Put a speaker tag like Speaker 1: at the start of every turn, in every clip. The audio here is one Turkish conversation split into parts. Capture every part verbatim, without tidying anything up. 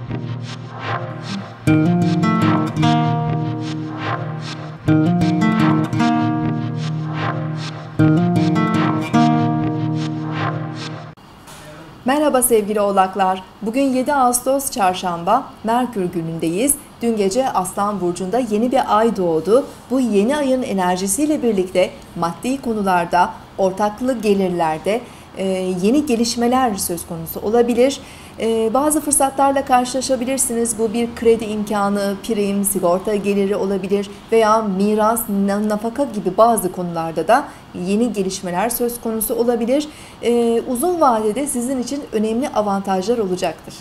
Speaker 1: Merhaba sevgili oğlaklar. Bugün yedi Ağustos Çarşamba, Merkür günündeyiz. Dün gece Aslan Burcu'nda yeni bir ay doğdu. Bu yeni ayın enerjisiyle birlikte maddi konularda, ortaklı gelirlerde yeni gelişmeler söz konusu olabilir. Bazı fırsatlarla karşılaşabilirsiniz. Bu bir kredi imkanı, prim, sigorta geliri olabilir veya miras, nafaka gibi bazı konularda da yeni gelişmeler söz konusu olabilir. Uzun vadede sizin için önemli avantajlar olacaktır.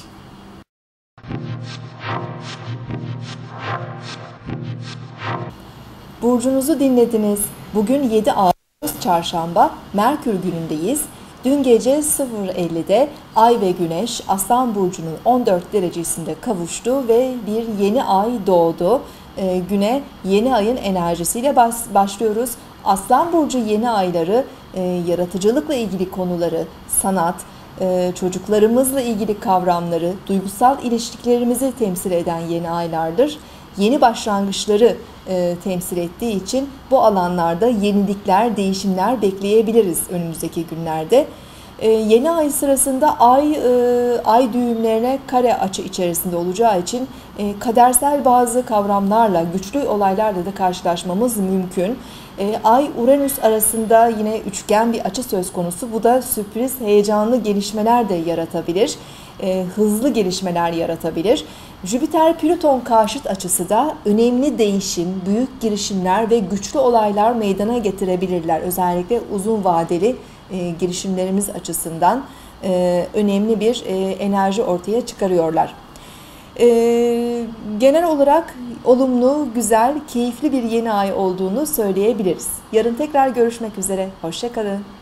Speaker 1: Burcunuzu dinlediniz. Bugün yedi Ağustos Çarşamba, Merkür günündeyiz. Dün gece sıfır ellide Ay ve Güneş Aslan Burcu'nun on dört derecesinde kavuştu ve bir yeni ay doğdu. E, güne yeni ayın enerjisiyle bas, başlıyoruz. Aslan Burcu yeni ayları e, yaratıcılıkla ilgili konuları, sanat, e, çocuklarımızla ilgili kavramları, duygusal ilişkilerimizi temsil eden yeni aylardır. Yeni başlangıçları e, temsil ettiği için bu alanlarda yenilikler, değişimler bekleyebiliriz önümüzdeki günlerde. E, yeni ay sırasında ay e, ay düğümlerine kare açı içerisinde olacağı için e, kadersel bazı kavramlarla, güçlü olaylarla da karşılaşmamız mümkün. E, Ay-Uranüs arasında yine üçgen bir açı söz konusu. Bu da sürpriz, heyecanlı gelişmeler de yaratabilir. E, hızlı gelişmeler yaratabilir. Jüpiter-Plüton karşıt açısı da önemli değişim, büyük girişimler ve güçlü olaylar meydana getirebilirler. Özellikle uzun vadeli e, girişimlerimiz açısından e, önemli bir e, enerji ortaya çıkarıyorlar. E, genel olarak olumlu, güzel, keyifli bir yeni ay olduğunu söyleyebiliriz. Yarın tekrar görüşmek üzere. Hoşça kalın.